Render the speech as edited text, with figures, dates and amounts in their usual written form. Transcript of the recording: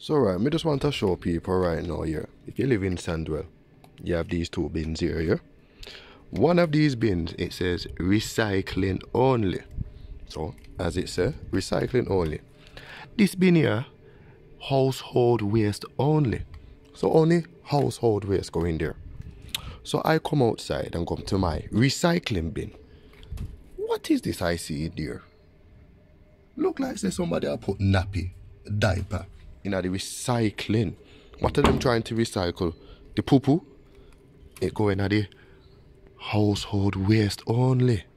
So right, me just want to show people right now here. If you live in Sandwell, you have these two bins here, yeah? One of these bins, it says recycling only. So, as it says, recycling only. This bin here, household waste only. So only household waste go in there. So I come outside and come to my recycling bin. What is this I see in there? Look like say somebody I put nappy, diaper, in the recycling. What are them trying to recycle? The poo-poo? It go in the household waste only.